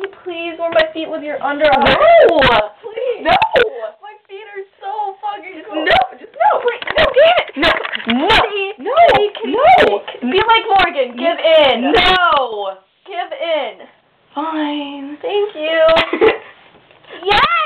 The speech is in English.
you please warm my feet with your underarm? No! Please. No! My feet are so fucking cold. No! Just no! Wait, no, damn it! No! No! Kitty, No! Kitty, No! Kitty. Be like Morgan. Give in. No! Give in. Fine. Thank you. Yes!